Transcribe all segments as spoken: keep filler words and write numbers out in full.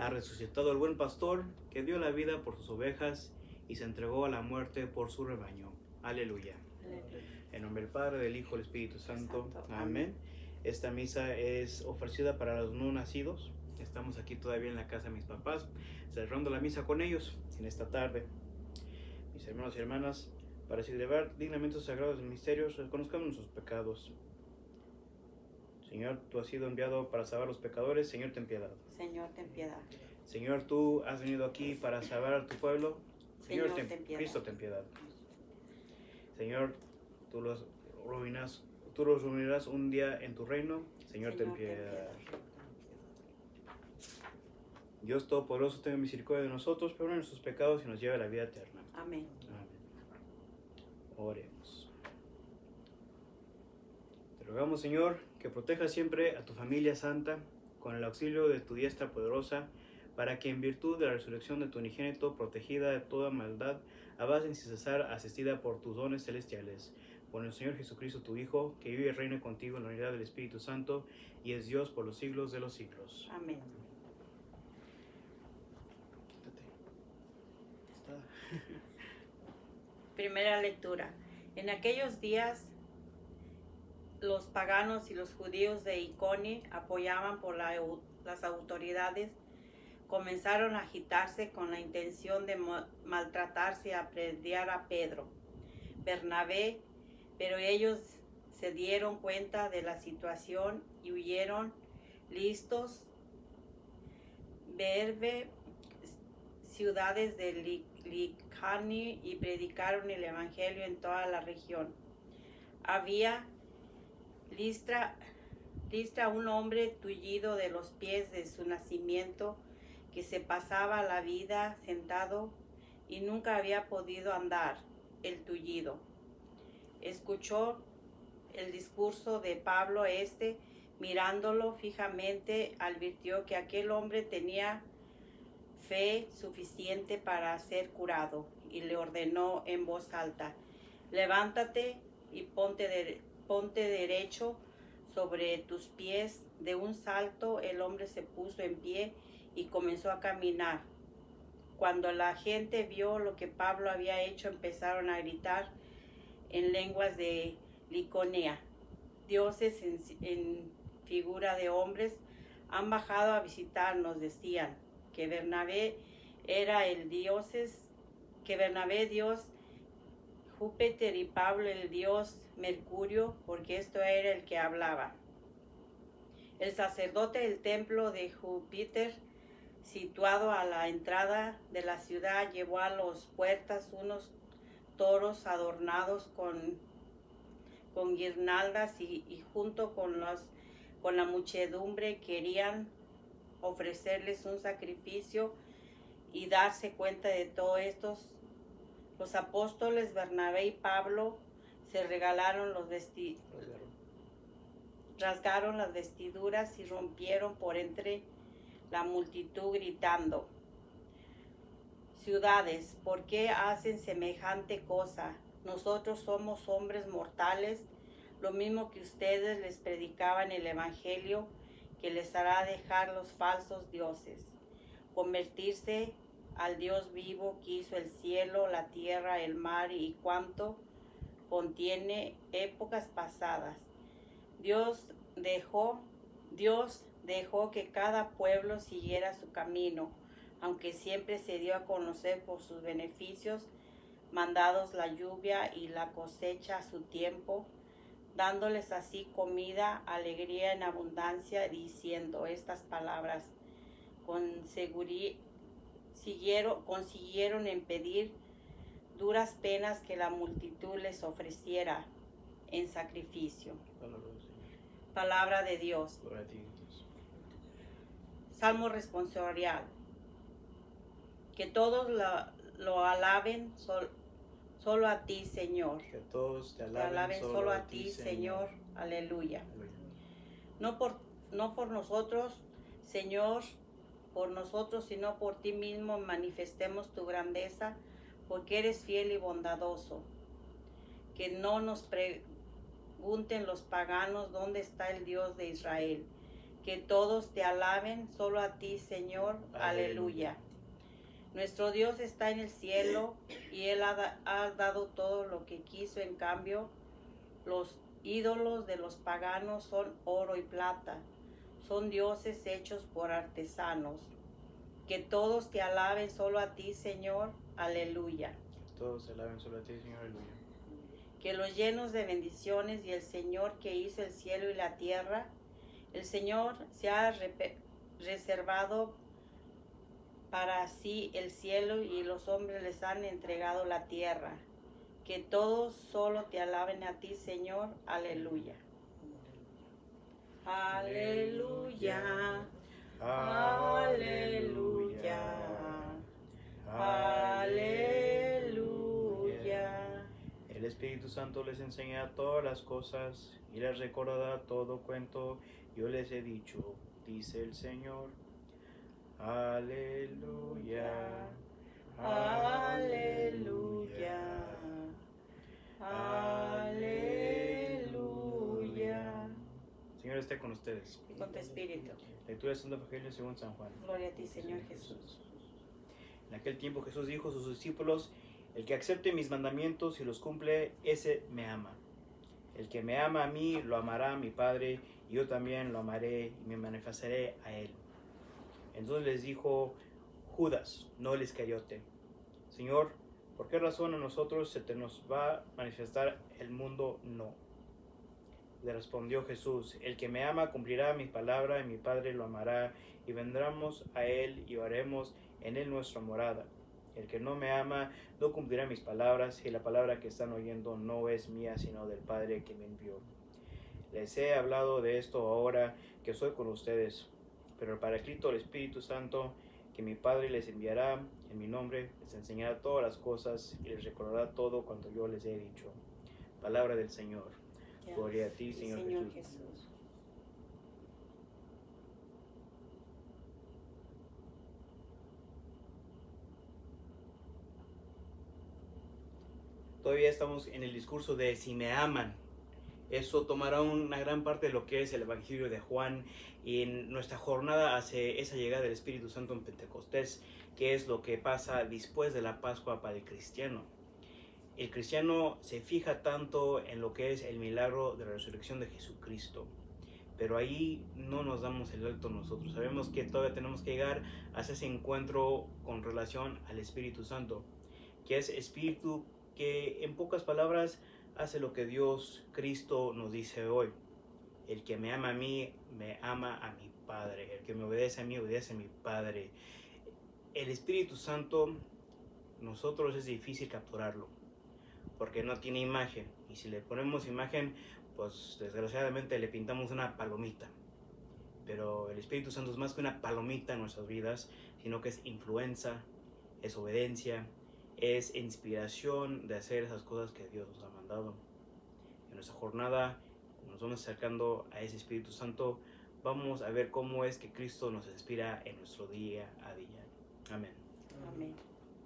Ha resucitado el buen pastor que dio la vida por sus ovejas y se entregó a la muerte por su rebaño. Aleluya. En nombre del Padre, del Hijo y del Espíritu Santo. Santo. Amén. Esta misa es ofrecida para los no nacidos. Estamos aquí todavía en la casa de mis papás, cerrando la misa con ellos en esta tarde. Mis hermanos y hermanas, para celebrar dignamente los sagrados misterios, reconozcamos nuestros pecados. Señor, tú has sido enviado para salvar a los pecadores. Señor, ten piedad. Señor, ten piedad. Señor, tú has venido aquí para salvar a tu pueblo. Señor, Señor, ten, ten piedad. Cristo, ten piedad. Señor, tú los reunirás, tú los reunirás un día en tu reino. Señor, Señor, ten ten piedad. piedad. Dios Todopoderoso, tenga misericordia de nosotros, perdona nuestros pecados y nos lleve a la vida eterna. Amén. Amén. Oremos. Te rogamos, Señor, que protejas siempre a tu familia santa con el auxilio de tu diestra poderosa, para que en virtud de la resurrección de tu unigénito, protegida de toda maldad, avancen sin cesar, asistida por tus dones celestiales. Por el Señor Jesucristo, tu Hijo, que vive y reina contigo en la unidad del Espíritu Santo, y es Dios por los siglos de los siglos. Amén. Primera lectura. En aquellos días, los paganos y los judíos de Iconio, apoyaban por la, las autoridades, comenzaron a agitarse con la intención de maltratarse y apedrear a Pedro, Bernabé, pero ellos se dieron cuenta de la situación y huyeron listos, Derbe, ciudades de Licaón, y predicaron el evangelio en toda la región. Había Listra, Listra un hombre tullido de los pies de su nacimiento, que se pasaba la vida sentado y nunca había podido andar. El tullido escuchó el discurso de Pablo. Este, mirándolo fijamente, advirtió que aquel hombre tenía fe suficiente para ser curado, y le ordenó en voz alta: levántate y ponte, de, ponte derecho sobre tus pies. De un salto el hombre se puso en pie y comenzó a caminar. Cuando la gente vio lo que Pablo había hecho, empezaron a gritar en lenguas de Licaonia: dioses en, en figura de hombres han bajado a visitarnos. Decían que Bernabé era el dioses, que Bernabé dios Júpiter y Pablo el dios Mercurio, porque esto era el que hablaba. El sacerdote del templo de Júpiter, situado a la entrada de la ciudad, llevó a las puertas unos toros adornados con, con guirnaldas y, y junto con, los, con la muchedumbre querían ofrecerles un sacrificio y darse cuenta de todo esto. Los apóstoles Bernabé y Pablo se regalaron los vestidos, rasgaron las vestiduras y rompieron por entre la multitud gritando: ciudades, ¿por qué hacen semejante cosa? Nosotros somos hombres mortales, lo mismo que ustedes. Les predicaban el evangelio que les hará dejar los falsos dioses, convertirse al Dios vivo, que hizo el cielo, la tierra, el mar y cuanto contiene, épocas pasadas. Dios dejó, Dios dejó que cada pueblo siguiera su camino, aunque siempre se dio a conocer por sus beneficios, mandados la lluvia y la cosecha a su tiempo, dándoles así comida, alegría en abundancia, diciendo estas palabras: Conseguri, siguieron, consiguieron impedir duras penas que la multitud les ofreciera en sacrificio. Palabra de Dios. Salmo responsorial. Que todos lo, lo alaben sol, solo a ti, Señor. Que todos te alaben, te alaben solo, solo a, a ti, Señor. Señor. Aleluya. Aleluya. No por, no por nosotros, Señor, por nosotros, sino por ti mismo manifestemos tu grandeza, porque eres fiel y bondadoso. Que no nos pregunten los paganos dónde está el Dios de Israel. Que todos te alaben, solo a ti, Señor. Aleluya. Nuestro Dios está en el cielo y Él ha, da- ha dado todo lo que quiso. En cambio, los ídolos de los paganos son oro y plata. Son dioses hechos por artesanos. Que todos te alaben, solo a ti, Señor. Aleluya. Todos se alaben solo a ti, Señor. Aleluya. Que los llenos de bendiciones y el Señor que hizo el cielo y la tierra, el Señor se ha repe- reservado para sí el cielo y los hombres les han entregado la tierra. Que todos solo te alaben a ti, Señor. Aleluya. Aleluya. Aleluya. Aleluya. El Espíritu Santo les enseña todas las cosas y les recordará todo cuento yo les he dicho, dice el Señor. Aleluya. Aleluya. Aleluya. Señor esté con ustedes. Y con tu espíritu. Lectura del Santo Evangelio según San Juan. Gloria a ti, Señor Jesús. En aquel tiempo Jesús dijo a sus discípulos: el que acepte mis mandamientos y los cumple, ese me ama. El que me ama a mí, lo amará a mi Padre, y yo también lo amaré y me manifestaré a él. Entonces les dijo Judas, no el Iscariote: Señor, ¿por qué razón a nosotros se te nos va a manifestar, el mundo no? Le respondió Jesús: el que me ama cumplirá mi palabra, y mi Padre lo amará, y vendremos a él y haremos en él nuestra morada. El que no me ama no cumplirá mis palabras, y la palabra que están oyendo no es mía, sino del Padre que me envió. Les he hablado de esto ahora que soy con ustedes, pero el Paráclito, el Espíritu Santo, que mi Padre les enviará en mi nombre, les enseñará todas las cosas y les recordará todo cuanto yo les he dicho. Palabra del Señor. Gloria a ti, Señor, Señor Jesús. Jesús. Todavía estamos en el discurso de si me aman. Eso tomará una gran parte de lo que es el Evangelio de Juan y en nuestra jornada hacia esa llegada del Espíritu Santo en Pentecostés, que es lo que pasa después de la Pascua para el cristiano. El cristiano se fija tanto en lo que es el milagro de la resurrección de Jesucristo, pero ahí no nos damos el alto nosotros. Sabemos que todavía tenemos que llegar a ese encuentro con relación al Espíritu Santo, que es Espíritu que en pocas palabras hace lo que Dios Cristo nos dice hoy. El que me ama a mí, me ama a mi Padre. El que me obedece a mí, obedece a mi Padre. El Espíritu Santo, nosotros es difícil capturarlo, porque no tiene imagen. Y si le ponemos imagen, pues desgraciadamente le pintamos una palomita. Pero el Espíritu Santo es más que una palomita en nuestras vidas, sino que es influencia, es obediencia, es inspiración de hacer esas cosas que Dios nos ha mandado. En nuestra jornada, como nos vamos acercando a ese Espíritu Santo, vamos a ver cómo es que Cristo nos inspira en nuestro día a día. Amén. Amén.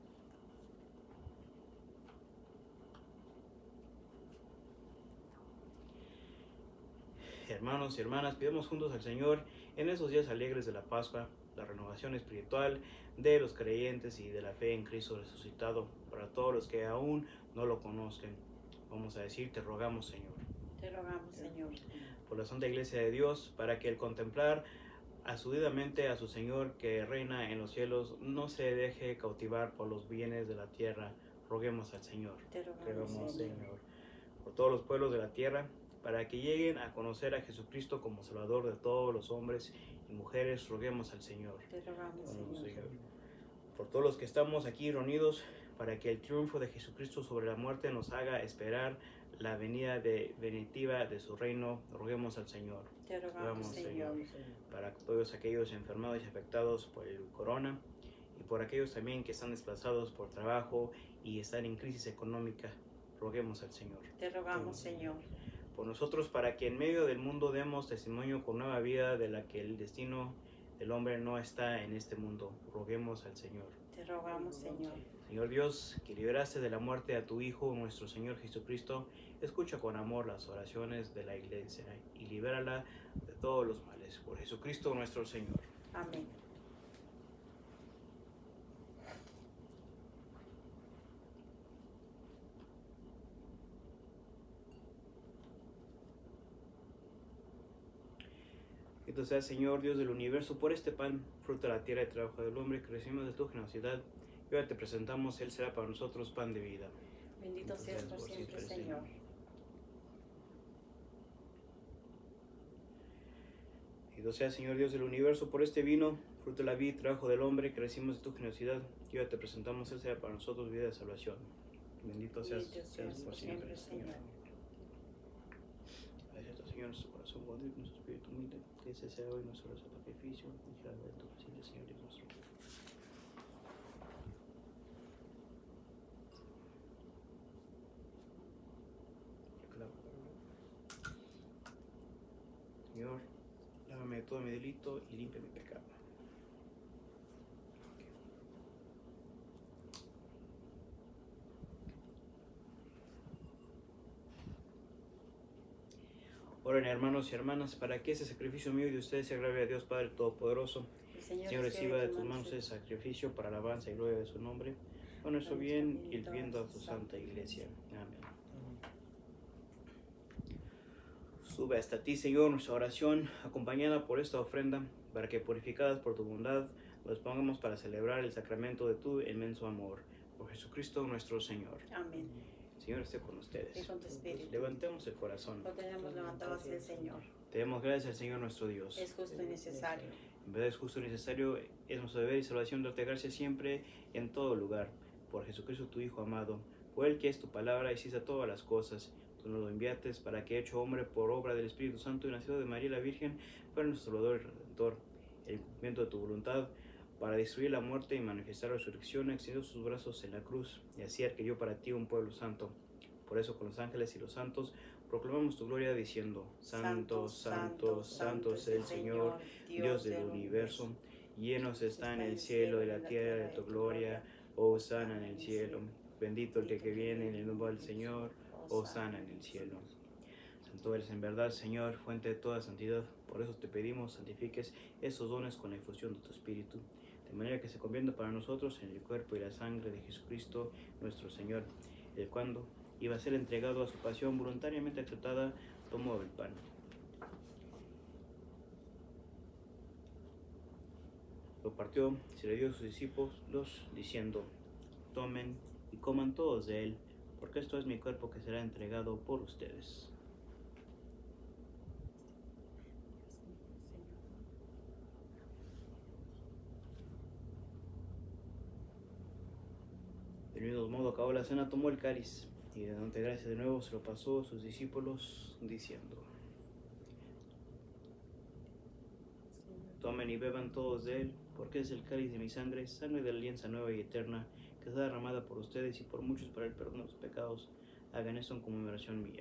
Hermanos y hermanas, pidamos juntos al Señor en esos días alegres de la Pascua, la renovación espiritual de los creyentes y de la fe en Cristo resucitado, para todos los que aún no lo conozcan. Vamos a decir: te rogamos, Señor. Te rogamos, Señor. Por la Santa Iglesia de Dios, para que al contemplar asudidamente a su Señor que reina en los cielos, no se deje cautivar por los bienes de la tierra. Roguemos al Señor. Te rogamos, Rogamos, Señor. Señor. Por todos los pueblos de la tierra, para que lleguen a conocer a Jesucristo como Salvador de todos los hombres y mujeres, roguemos al Señor. Te rogamos, Rogamos, Señor. Señor. Por todos los que estamos aquí reunidos, para que el triunfo de Jesucristo sobre la muerte nos haga esperar la venida definitiva de su reino, roguemos al Señor. Te rogamos, Rogamos, Señor. Para todos aquellos enfermados y afectados por el corona, y por aquellos también que están desplazados por trabajo y están en crisis económica, roguemos al Señor. Te rogamos, Señor. Por nosotros, para que en medio del mundo demos testimonio con nueva vida de la que el destino del hombre no está en este mundo, roguemos al Señor. Te rogamos, Señor. Señor Dios, que liberaste de la muerte a tu Hijo, nuestro Señor Jesucristo, escucha con amor las oraciones de la Iglesia y libérala de todos los males. Por Jesucristo nuestro Señor. Amén. Bendito sea, Señor, Dios del universo, por este pan, fruto de la tierra y trabajo del hombre, que recibimos de tu generosidad. Y ahora te presentamos, Él será para nosotros pan de vida. Bendito seas por siempre, Señor. Bendito sea, Señor, Dios del universo, por este vino, fruto de la vida y trabajo del hombre, que recibimos de tu generosidad. Y ahora te presentamos, Él será para nosotros vida de salvación. Bendito seas, Bendito seas por siempre, Señor. Gracias a Señor, nuestro corazón, poder, nuestro espíritu humilde, que ese sea hoy nuestro sacrificio, y que haga de tu posible, Señor Dios nuestro. Señor, lávame de todo mi delito y limpia mi pecado. Oren, hermanos y hermanas, para que ese sacrificio mío y de ustedes se agrave a Dios Padre Todopoderoso. El Señor, Señor, reciba de tus manos ese sacrificio para alabanza y gloria de su nombre, con nuestro bien y el bien de tu santa iglesia. Amén. Sube hasta ti, Señor, nuestra oración, acompañada por esta ofrenda, para que, purificadas por tu bondad, nos pongamos para celebrar el sacramento de tu inmenso amor. Por Jesucristo nuestro Señor. Amén. Señor, esté con ustedes. Y con tu espíritu. Levantemos el corazón. Lo tenemos levantado hacia el Señor. Te damos gracias al Señor nuestro Dios. Es justo y necesario. En verdad es justo y necesario, es nuestro deber y salvación darte gracias siempre y en todo lugar. Por Jesucristo tu Hijo amado, por Él que es tu palabra y hiciste todas las cosas. Tú nos lo enviaste para que, hecho hombre por obra del Espíritu Santo y nacido de María la Virgen, fuera nuestro Salvador y Redentor. El cumplimiento de tu voluntad, para destruir la muerte y manifestar la resurrección, extendió sus brazos en la cruz, y así adquirió para ti un pueblo santo. Por eso con los ángeles y los santos proclamamos tu gloria diciendo: Santo, santo, santo es el Señor, Dios del universo. Llenos están el cielo y la tierra de tu gloria. Hosana en el cielo. Bendito el que viene en el nombre del Señor. Hosana en el cielo. Santo eres en verdad, Señor, fuente de toda santidad. Por eso te pedimos, santifiques esos dones con la infusión de tu Espíritu, de manera que se convierta para nosotros en el cuerpo y la sangre de Jesucristo nuestro Señor, el cuando iba a ser entregado a su pasión voluntariamente aceptada, tomó el pan. Lo partió, se le dio a sus discípulos, diciendo: tomen y coman todos de él, porque esto es mi cuerpo que será entregado por ustedes. Del mismo modo acabó la cena, tomó el cáliz, y dándote gracias de nuevo se lo pasó a sus discípulos, diciendo: tomen y beban todos de él, porque es el cáliz de mi sangre, sangre de la alianza nueva y eterna, que será derramada por ustedes y por muchos para el perdón de los pecados. Hagan esto en conmemoración mía.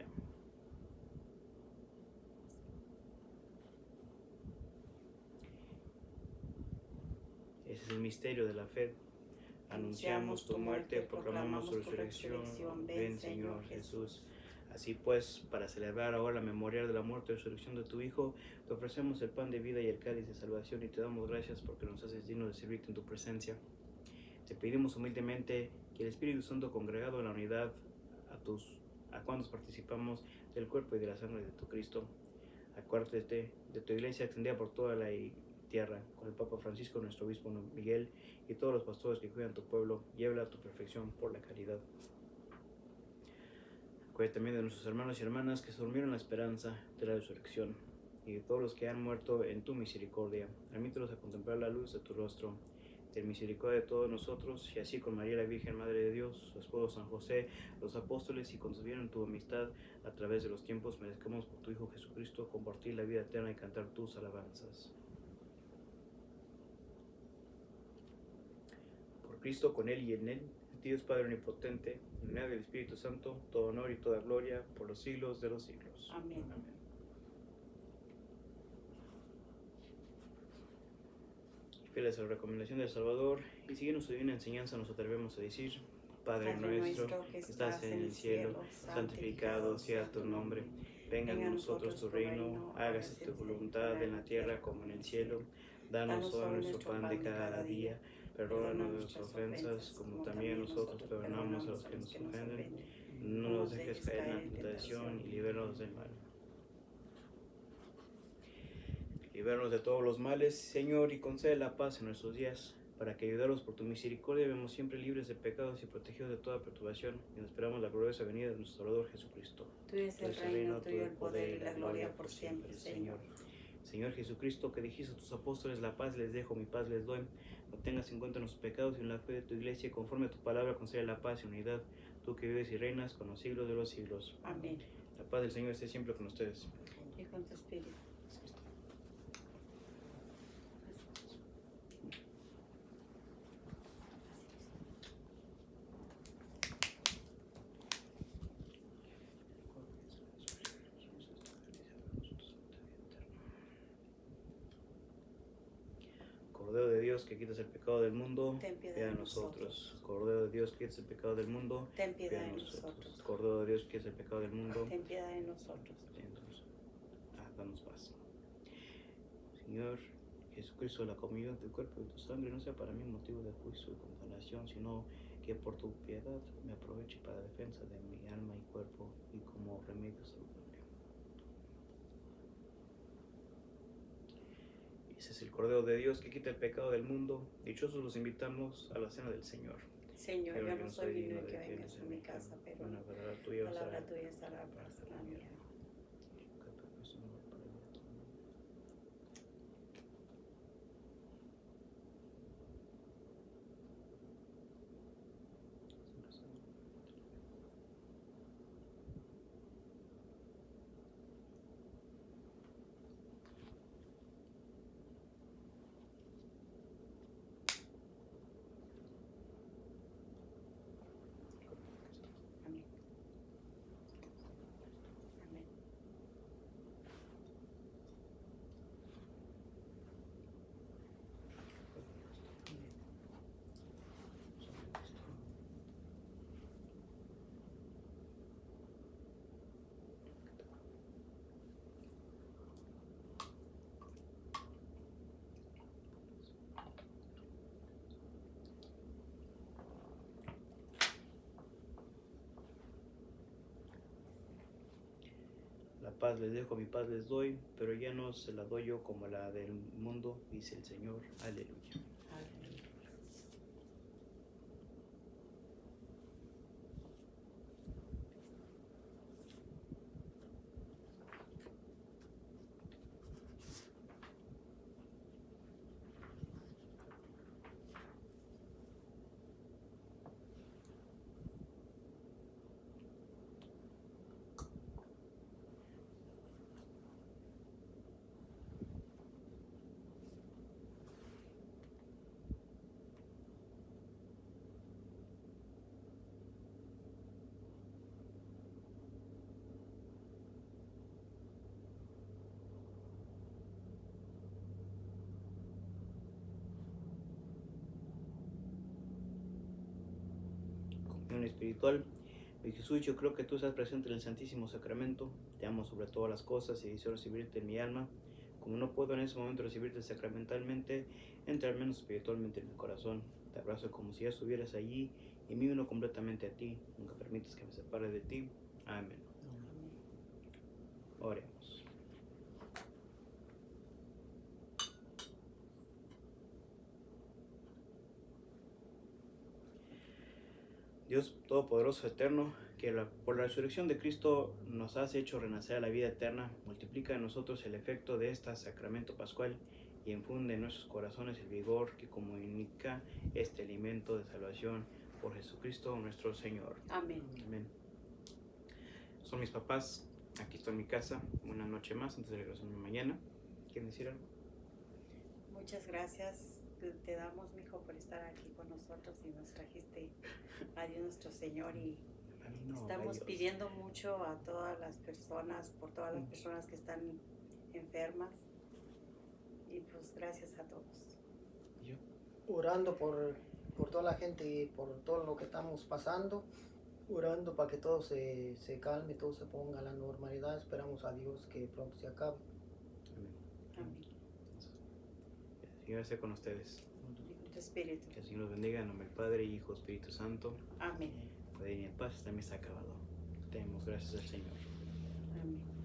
Ese es el misterio de la fe. Anunciamos tu muerte, proclamamos tu resurrección. Ven, Señor Jesús. Así pues, para celebrar ahora la memorial de la muerte y resurrección de tu Hijo, te ofrecemos el pan de vida y el cáliz de salvación y te damos gracias porque nos haces dignos de servirte en tu presencia. Te pedimos humildemente que el Espíritu Santo, congregado en la unidad a, tus, a cuantos participamos del cuerpo y de la sangre de tu Cristo, acuérdate de tu iglesia extendida por toda la tierra, con el Papa Francisco, nuestro obispo Miguel y todos los pastores que cuidan tu pueblo, llévala a tu perfección por la caridad. Acuérdate también de nuestros hermanos y hermanas que se durmieron en la esperanza de la resurrección, y de todos los que han muerto en tu misericordia. Permítelos a contemplar la luz de tu rostro. Ten misericordia de todos nosotros, y así con María la Virgen, Madre de Dios, su esposo San José, los apóstoles, y concibieron tu amistad a través de los tiempos, merezcamos por tu Hijo Jesucristo compartir la vida eterna y cantar tus alabanzas. Por Cristo, con Él y en Él, Dios Padre omnipotente, en unidad del Espíritu Santo, todo honor y toda gloria por los siglos de los siglos. Amén. Amén. Fieles a la recomendación del Salvador y siguiendo su divina enseñanza nos atrevemos a decir: Padre, Padre nuestro, que estás en el cielo, santificado sea tu nombre. Venga a nosotros tu reino, hágase tu voluntad en la tierra como en el cielo. Danos hoy nuestro pan de cada día. Perdónanos nuestras ofensas, como también nosotros perdonamos a los que nos ofenden. No nos dejes caer en la tentación y líbranos del mal. Líbranos de todos los males, Señor, y concede la paz en nuestros días, para que, ayudados por tu misericordia, vemos siempre libres de pecados y protegidos de toda perturbación, y nos esperamos la gloriosa venida de nuestro Salvador Jesucristo. Tuyo es el reino, tuyo el poder y la gloria por siempre, Señor. Señor Jesucristo, que dijiste a tus apóstoles: la paz les dejo, mi paz les doy. No tengas en cuenta nuestros pecados y en la fe de tu iglesia, conforme a tu palabra, concede la paz y unidad, tú que vives y reinas con los siglos de los siglos. Amén. La paz del Señor esté siempre con ustedes. Y con tu espíritu. Cordero de Dios, que quitas el pecado del mundo, Ten piedad piedad de de nosotros. nosotros. Cordero de Dios, que quitas el pecado del mundo, Ten piedad piedad de de nosotros. nosotros. Cordero de Dios, que quitas el pecado del mundo, Ten piedad de nosotros. Entonces, ah, danos paz. Señor Jesucristo, la comunión de tu cuerpo y de tu sangre no sea para mí motivo de juicio y condenación, sino que por tu piedad me aproveche para defensa de mi alma y cuerpo y como remedio saludable. Ese es el Cordero de Dios que quita el pecado del mundo. Dichosos los invitamos a la cena del Señor. Señor, Pero yo que no no soy soy digno digno de que de que vengas entres a en mi mi casa, casa, pero una la palabra tuya bastará. palabra tuya estará para sanar mi alma. Amén. Amén. La paz les dejo, mi paz les doy, pero ya no se la doy yo como la del mundo, dice el Señor. Aleluya. Aleluya. Comunión espiritual. Mi Jesús, yo creo que tú estás presente en el Santísimo Sacramento. Te amo sobre todas las cosas y deseo recibirte en mi alma. Como no puedo en ese momento recibirte sacramentalmente, entra al menos espiritualmente en mi corazón. Te abrazo como si ya estuvieras allí y me uno completamente a ti. Nunca permitas que me separe de ti. Amén. Oremos. Dios Todopoderoso, Eterno, que la, por la resurrección de Cristo nos has hecho renacer a la vida eterna, multiplica en nosotros el efecto de este sacramento pascual y infunde en nuestros corazones el vigor que comunica este alimento de salvación por Jesucristo nuestro Señor. Amén. Amén. Son mis papás, aquí estoy en mi casa, una noche más antes de regresarme mañana. ¿Quieren decir algo? Muchas gracias te, te damos, mijo, por estar aquí con nosotros y nos trajiste a Dios nuestro Señor y A mí no, estamos a Dios. pidiendo mucho a todas las personas, por todas las personas que están enfermas y pues gracias a todos. Yo orando por, por toda la gente y por todo lo que estamos pasando, orando para que todo se, se calme, todo se ponga a la normalidad. Esperamos a Dios que pronto se acabe. Amén. El Señor esté con ustedes. Y con tu espíritu. Que el Señor los bendiga en nombre del Padre, Hijo, Espíritu Santo. Amén. Pueden ir en paz, también está acabado. Demos gracias al Señor. Amén.